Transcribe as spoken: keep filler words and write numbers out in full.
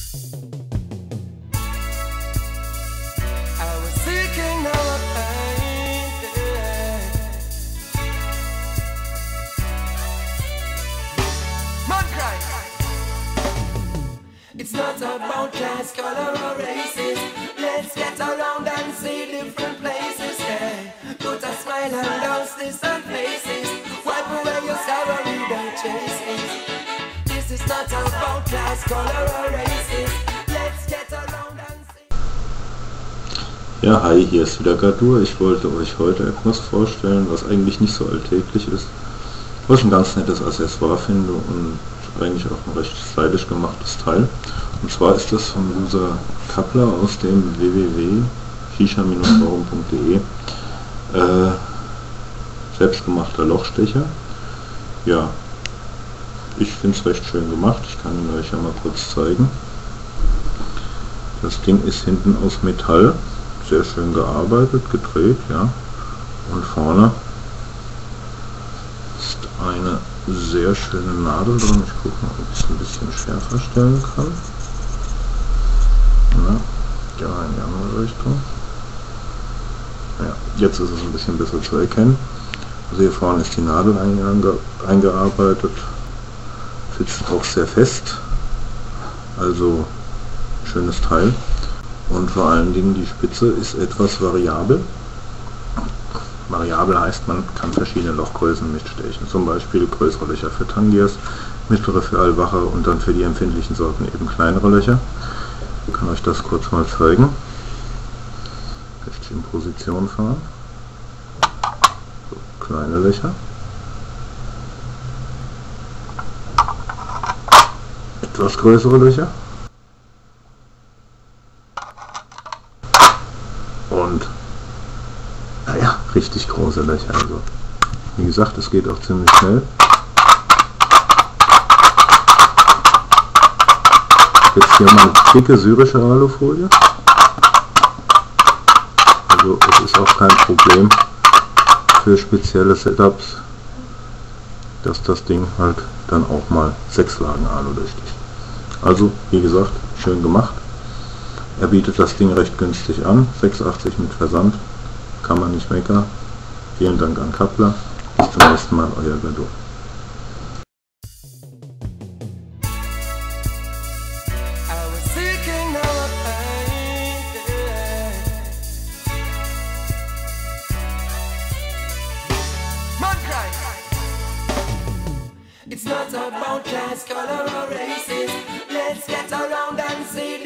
It's not about class, color or races. Let's get around and see different places, yeah. Put a smile on those distant faces. Wipe away your sorrow with the chases. This is not about class, color or races. Let's get around and see. Ja, hi, hier ist wieder Gadur. Ich wollte euch heute etwas vorstellen, was eigentlich nicht so alltäglich ist, was ich ein ganz nettes Accessoire finde und eigentlich auch ein recht stylisch gemachtes Teil. Und zwar ist das vom User Kappler aus dem w w w punkt shisha forum punkt de äh, selbstgemachter Lochstecher. Ja, ich finde es recht schön gemacht. Ich kann ihn euch ja mal kurz zeigen. Das Ding ist hinten aus Metall, sehr schön gearbeitet, gedreht, ja. Und vorne ist eine sehr schöne Nadel drin. Ich gucke mal, ob ich es ein bisschen schärfer stellen kann. Ja, ja, in die andere Richtung. Ja, jetzt ist es ein bisschen besser zu erkennen. Also hier vorne ist die Nadel einge eingearbeitet. Sitzt auch sehr fest. Also schönes Teil. Und vor allen Dingen die Spitze ist etwas variabel. Variabel heißt, man kann verschiedene Lochgrößen mitstechen. Zum Beispiel größere Löcher für Tangiers, mittlere für Allwache und dann für die empfindlichen Sorten eben kleinere Löcher. Ich kann euch das kurz mal zeigen. Rechts in Position fahren. So, kleine Löcher. Etwas größere Löcher. Und naja, richtig große Löcher. Also wie gesagt, es geht auch ziemlich schnell. Jetzt hier mal dicke syrische Alufolie. Also es ist auch kein Problem für spezielle Setups, dass das Ding halt dann auch mal sechs Lagen Alu durchsticht. Also wie gesagt, schön gemacht. Er bietet das Ding recht günstig an, sechs achtzig mit Versand. Kann man nicht meckern. Vielen Dank an Kappler. Bis zum nächsten Mal, euer Gadur. It's not about class, color or races. Let's get around and see